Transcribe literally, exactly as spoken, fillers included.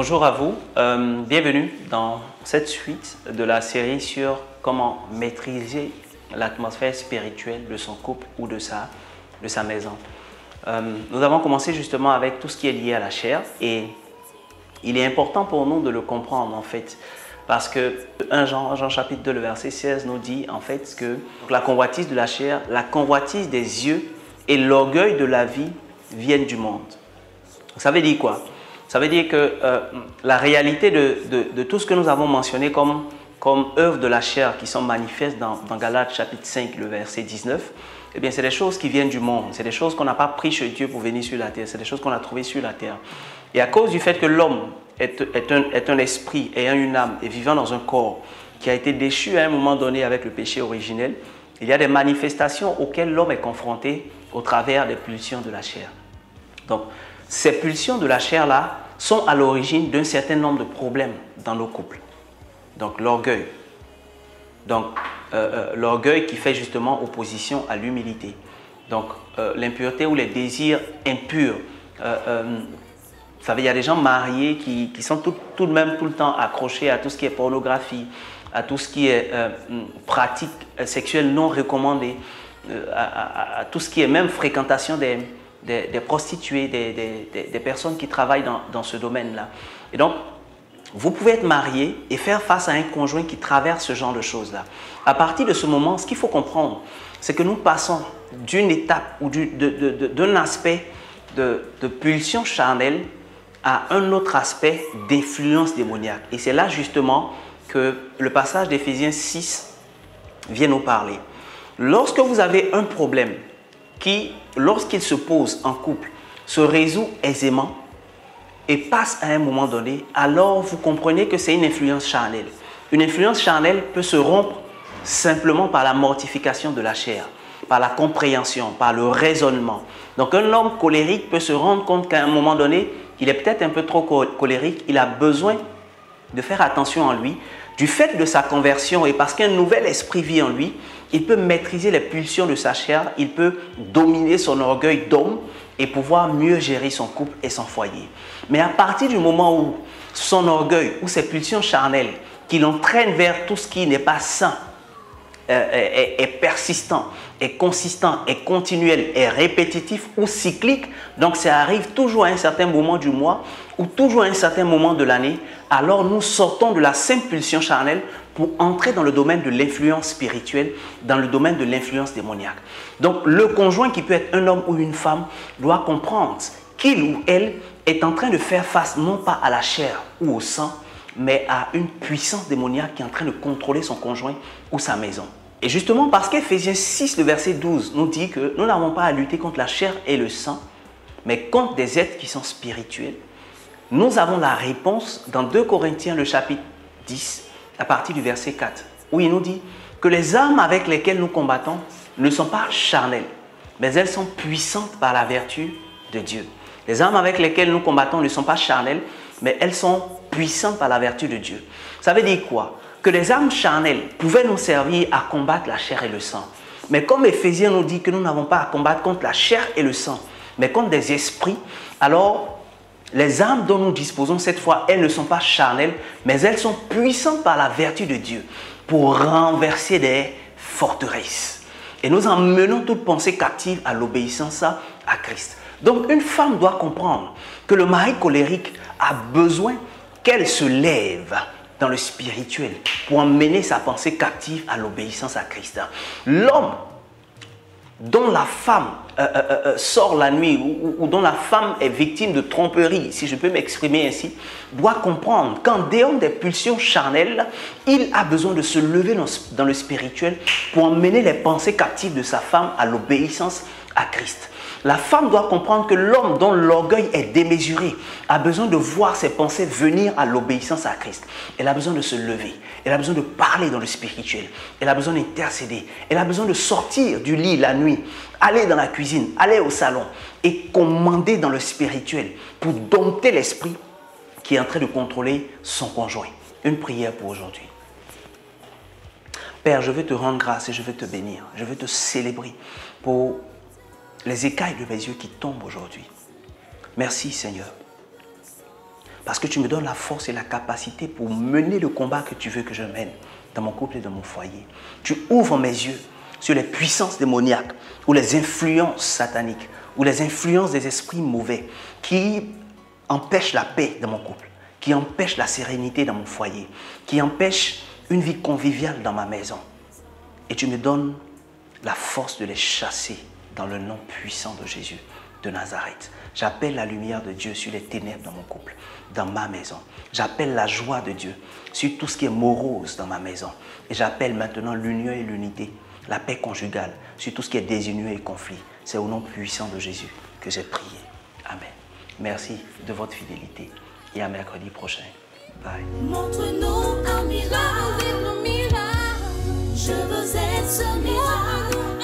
Bonjour à vous, euh, bienvenue dans cette suite de la série sur comment maîtriser l'atmosphère spirituelle de son couple ou de sa, de sa maison. Euh, nous avons commencé justement avec tout ce qui est lié à la chair et il est important pour nous de le comprendre en fait. Parce que premier Jean, Jean chapitre deux, le verset seize nous dit en fait que la convoitise de la chair, la convoitise des yeux et l'orgueil de la vie viennent du monde. Ça veut dire quoi? Ça veut dire que euh, la réalité de, de, de tout ce que nous avons mentionné comme, comme œuvres de la chair qui sont manifestes dans, dans Galates chapitre cinq, le verset dix-neuf, eh bien c'est des choses qui viennent du monde, c'est des choses qu'on n'a pas pris chez Dieu pour venir sur la terre, c'est des choses qu'on a trouvées sur la terre. Et à cause du fait que l'homme est, est, un, est un esprit ayant une âme et vivant dans un corps qui a été déchu à un moment donné avec le péché originel, il y a des manifestations auxquelles l'homme est confronté au travers des pulsions de la chair. Donc, ces pulsions de la chair-là sont à l'origine d'un certain nombre de problèmes dans nos couples. Donc, l'orgueil. Donc, euh, euh, l'orgueil qui fait justement opposition à l'humilité. Donc, euh, l'impureté ou les désirs impurs. Euh, euh, vous savez, il y a des gens mariés qui, qui sont tout, tout de même tout le temps accrochés à tout ce qui est pornographie, à tout ce qui est euh, pratique sexuelle non recommandée, euh, à, à, à tout ce qui est même fréquentation des... Des, des prostituées, des, des, des personnes qui travaillent dans, dans ce domaine-là. Et donc, vous pouvez être marié et faire face à un conjoint qui traverse ce genre de choses-là. À partir de ce moment, ce qu'il faut comprendre, c'est que nous passons d'une étape ou d'un de, de, de, d'un aspect de, de pulsion charnelle à un autre aspect d'influence démoniaque. Et c'est là justement que le passage d'Éphésiens six vient nous parler. Lorsque vous avez un problème qui, lorsqu'il se pose en couple, se résout aisément et passe à un moment donné, alors vous comprenez que c'est une influence charnelle. Une influence charnelle peut se rompre simplement par la mortification de la chair, par la compréhension, par le raisonnement. Donc un homme colérique peut se rendre compte qu'à un moment donné, il est peut-être un peu trop colérique, il a besoin de faire attention en lui. Du fait de sa conversion et parce qu'un nouvel esprit vit en lui, il peut maîtriser les pulsions de sa chair, il peut dominer son orgueil d'homme et pouvoir mieux gérer son couple et son foyer. Mais à partir du moment où son orgueil ou ses pulsions charnelles qui l'entraînent vers tout ce qui n'est pas sain, euh, est, est persistant, est consistant, est continuel, est répétitif ou cyclique, donc ça arrive toujours à un certain moment du mois ou toujours à un certain moment de l'année, alors nous sortons de la simple pulsion charnelle pour entrer dans le domaine de l'influence spirituelle, dans le domaine de l'influence démoniaque. Donc le conjoint qui peut être un homme ou une femme doit comprendre qu'il ou elle est en train de faire face non pas à la chair ou au sang, mais à une puissance démoniaque qui est en train de contrôler son conjoint ou sa maison. Et justement parce qu'Éphésiens six, le verset douze nous dit que nous n'avons pas à lutter contre la chair et le sang, mais contre des êtres qui sont spirituels, nous avons la réponse dans deux Corinthiens, le chapitre dix, à partir du verset quatre, où il nous dit que les armes avec lesquelles nous combattons ne sont pas charnelles, mais elles sont puissantes par la vertu de Dieu. Les armes avec lesquelles nous combattons ne sont pas charnelles, mais elles sont puissantes par la vertu de Dieu. Ça veut dire quoi? Que les armes charnelles pouvaient nous servir à combattre la chair et le sang. Mais comme Éphésiens nous dit que nous n'avons pas à combattre contre la chair et le sang, mais contre des esprits, alors les armes dont nous disposons cette fois, elles ne sont pas charnelles, mais elles sont puissantes par la vertu de Dieu pour renverser des forteresses. Et nous emmenons toute pensée captive à l'obéissance à Christ. Donc une femme doit comprendre que le mari colérique a besoin qu'elle se lève dans le spirituel pour emmener sa pensée captive à l'obéissance à Christ. L'homme dont la femme euh, euh, euh, sort la nuit ou, ou dont la femme est victime de tromperie, si je peux m'exprimer ainsi, doit comprendre qu'en dehors des pulsions charnelles, il a besoin de se lever dans, dans le spirituel pour emmener les pensées captives de sa femme à l'obéissance à Christ. La femme doit comprendre que l'homme dont l'orgueil est démesuré a besoin de voir ses pensées venir à l'obéissance à Christ. Elle a besoin de se lever. Elle a besoin de parler dans le spirituel. Elle a besoin d'intercéder. Elle a besoin de sortir du lit la nuit, aller dans la cuisine, aller au salon et commander dans le spirituel pour dompter l'esprit qui est en train de contrôler son conjoint. Une prière pour aujourd'hui. Père, je veux te rendre grâce et je veux te bénir. Je veux te célébrer pour les écailles de mes yeux qui tombent aujourd'hui. Merci Seigneur Parce que tu me donnes la force et la capacité pour mener le combat que tu veux que je mène dans mon couple et dans mon foyer. Tu ouvres mes yeux sur les puissances démoniaques ou les influences sataniques ou les influences des esprits mauvais qui empêchent la paix dans mon couple, qui empêchent la sérénité dans mon foyer, qui empêchent une vie conviviale dans ma maison. Et tu me donnes la force de les chasser dans le nom puissant de Jésus de Nazareth. J'appelle la lumière de Dieu sur les ténèbres dans mon couple, dans ma maison. J'appelle la joie de Dieu sur tout ce qui est morose dans ma maison. Et j'appelle maintenant l'union et l'unité, la paix conjugale sur tout ce qui est désunion et conflit. C'est au nom puissant de Jésus que j'ai prié. Amen. Merci de votre fidélité et à mercredi prochain. Bye. Montre-nous un miracle, je veux être ce miracle.